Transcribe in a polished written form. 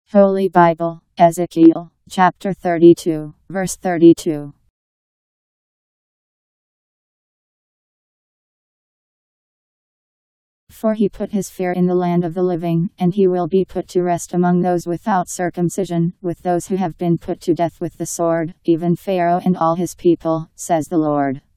Holy Bible, Ezekiel, Chapter 32, verse 32. For he put his fear in the land of the living, and he will be put to rest among those without circumcision, with those who have been put to death with the sword, even Pharaoh and all his people, says the Lord.